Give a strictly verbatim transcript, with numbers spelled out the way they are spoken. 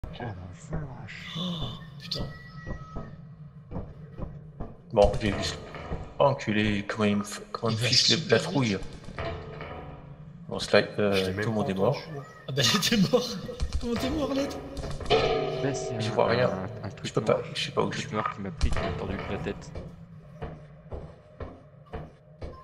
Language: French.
Oh la vache. Oh, putain. Bon, j'ai vu. Oh, enculé, comment il me, f... comment il me Il va fiche super la vite. trouille. Bon, slide, euh, J'ai même tout le monde pas est mort. entendu. Ah bah t'es mort. Comment t'es mort, Lettre? Là, c'est Je un, vois rien. un, un Je truc peux pas, noir. je sais pas où Un je truc suis. noir qui m'a pris, qui m'a tordu la tête.